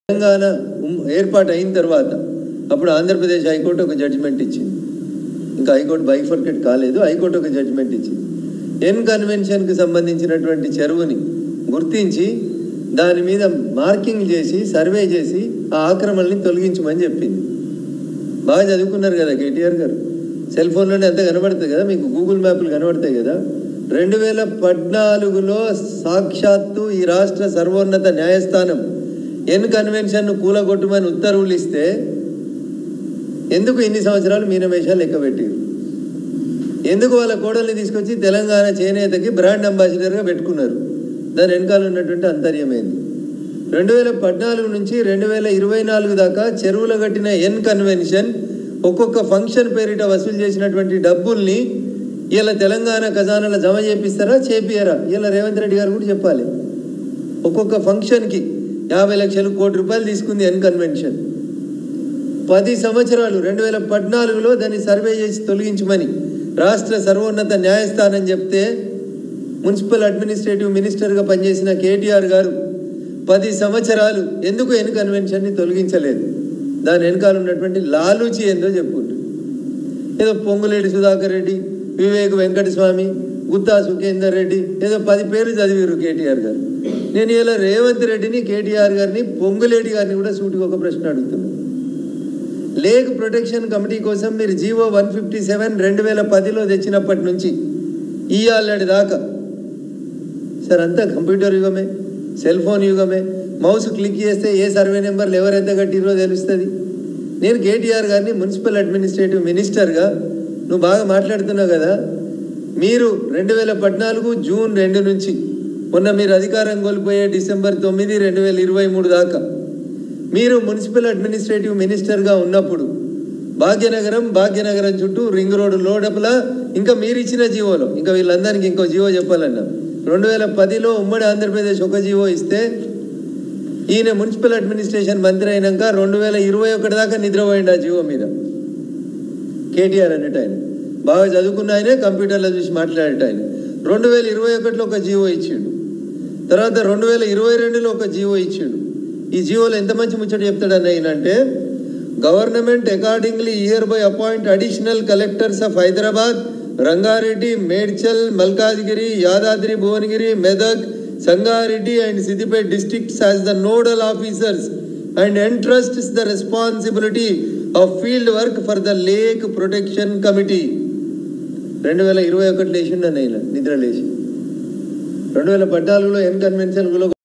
తెలంగాణ ఏర్పాటు అయిన తర్వాత అప్పుడు ఆంధ్రప్రదేశ్ హైకోర్టు ఒక జడ్జిమెంట్ ఇచ్చింది. ఇంకా హైకోర్టు బైఫర్కేట్ కాలేదు. హైకోర్టు ఒక జడ్జిమెంట్ ఇచ్చింది. ఎన్ కన్వెన్షన్కి సంబంధించినటువంటి చెరువుని గుర్తించి దాని మీద మార్కింగ్ చేసి సర్వే చేసి ఆ ఆక్రమణని తొలగించమని చెప్పింది. బాగా చదువుకున్నారు కదా కేటీఆర్ గారు. సెల్ ఫోన్లోనే అంతా కనబడుతుంది కదా, మీకు గూగుల్ మ్యాప్లు కనబడతాయి కదా. 2014లో సాక్షాత్తు ఈ రాష్ట్ర సర్వోన్నత న్యాయస్థానం ఎన్ కన్వెన్షన్ను కూలగొట్టమని ఉత్తర్వులు ఇస్తే ఎందుకు ఇన్ని సంవత్సరాలు మీనమేషాలు లెక్కబెట్టారు? ఎందుకు వాళ్ళ కోడల్ని తీసుకొచ్చి తెలంగాణ చేనేతకి బ్రాండ్ అంబాసిడర్గా పెట్టుకున్నారు? దాని వెనకాల ఉన్నటువంటి అంతర్యమైంది. 2014 నుంచి 2024 దాకా చెరువులు కట్టిన ఎన్ కన్వెన్షన్ ఒక్కొక్క ఫంక్షన్ పేరిట వసూలు చేసినటువంటి డబ్బుల్ని ఇలా తెలంగాణ ఖజానాలో జమ చేపిస్తారా చేపియరా? ఇలా రేవంత్ రెడ్డి గారు కూడా చెప్పాలి. ఒక్కొక్క ఫంక్షన్కి 50 లక్షలు కోటి రూపాయలు తీసుకుంది ఎన్ కన్వెన్షన్. 10 సంవత్సరాలు 2014లో దాన్ని సర్వే చేసి తొలగించమని రాష్ట్ర సర్వోన్నత న్యాయస్థానం చెప్తే మున్సిపల్ అడ్మినిస్ట్రేటివ్ మినిస్టర్గా పనిచేసిన కేటీఆర్ గారు 10 సంవత్సరాలు ఎందుకు ఎన్ కన్వెన్షన్ని తొలగించలేదు? దాని వెనకాల ఉన్నటువంటి లాలూచి ఏందో చెప్పుకుంటారు. ఏదో పొంగులేటి సుధాకర్ రెడ్డి, వివేక్ వెంకటస్వామి, గుత్తా సుఖేందర్ రెడ్డి, ఏదో 10 పేర్లు చదివారు కేటీఆర్ గారు. నేను ఇలా రేవంత్ రెడ్డిని, కేటీఆర్ గారిని, పొంగులేటి గారిని కూడా సూటిగా ఒక ప్రశ్న అడుగుతున్నాను. లేక్ ప్రొటెక్షన్ కమిటీ కోసం మీరు జీవో 157 2010లో తెచ్చినప్పటి నుంచి ఇయ్యాలటి దాకా సార్ అంతా కంప్యూటర్ యుగమే, సెల్ ఫోన్ యుగమే. మౌస్ క్లిక్ చేస్తే ఏ సర్వే నెంబర్లు ఎవరెంత కట్టిరో తెలుస్తుంది. నేను కేటీఆర్ గారిని మున్సిపల్ అడ్మినిస్ట్రేటివ్ మినిస్టర్గా నువ్వు బాగా మాట్లాడుతున్నావు కదా, మీరు 2014 జూన్ 2 నుంచి మొన్న మీరు అధికారం కోల్పోయే డిసెంబర్ 9, 2023 దాకా మీరు మున్సిపల్ అడ్మినిస్ట్రేటివ్ మినిస్టర్గా ఉన్నప్పుడు భాగ్యనగరం చుట్టూ రింగ్ రోడ్డు లోడపల ఇంకా మీరు ఇచ్చిన జీవోలో ఇంకా వీళ్ళందరికీ ఇంకో జీవో చెప్పాలన్నా 2010లో ఉమ్మడి ఆంధ్రప్రదేశ్ ఒక జీవో ఇస్తే ఈయన మున్సిపల్ అడ్మినిస్ట్రేషన్ మంత్రి అయినాక 2021 దాకా నిద్రపోయింది ఆ జీవో మీద. కేటీఆర్ అనేట ఆయన బాగా చదువుకున్న ఆయనే, కంప్యూటర్లో చూసి మాట్లాడేట ఆయన 2021లో ఒక జీవో ఇచ్చిండు. తర్వాత 2022లో ఒక జీవో ఇచ్చిండు. ఈ జీవోలో ఎంత మంచి ముచ్చట చెప్తాడని అయినంటే, government accordingly year by appoint additional collectors of Hyderabad, Rangareddy, Medchal, Malkajgiri, Yadadri Bhuvanagiri, Medak, Sangareddy and Siddipet districts as the nodal officers and entrusts the responsibility of field work for the Lake Protection Committee. 2021 లేచిండు అన్న నిద్ర లేచి 2014లో ఎన్ కన్వెన్షన్